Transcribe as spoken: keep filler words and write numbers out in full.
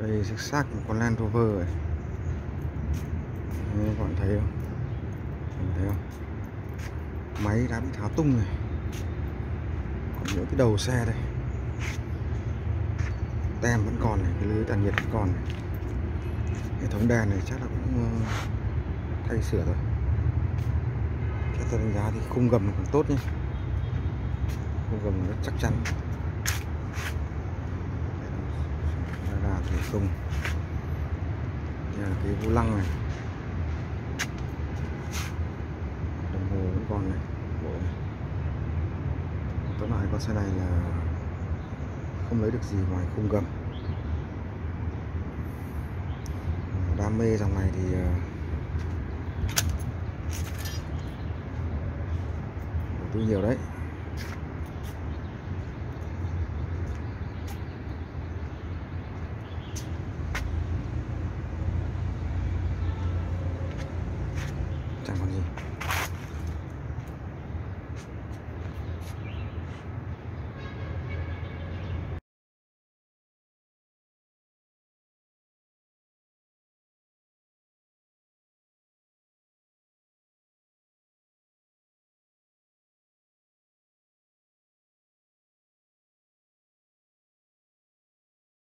Đây xác xác một con Land Rover rồi. Đấy, các bạn thấy không? Các bạn thấy không? Máy đã bị tháo tung này. Còn những cái đầu xe đây, tem vẫn còn này, cái lưới tản nhiệt vẫn còn này. Hệ thống đèn này chắc là cũng thay sửa rồi. Chắc tôi đánh giá thì khung gầm còn tốt nhé. Khung gầm rất chắc chắn. Đây là thủ công. Đây là cái vô lăng này. Đồng hồ vẫn còn này, bộ này. Tóm lại con xe này là không lấy được gì ngoài khung gầm. Đam mê dòng này thì đầu tư nhiều đấy. Chẳng còn gì.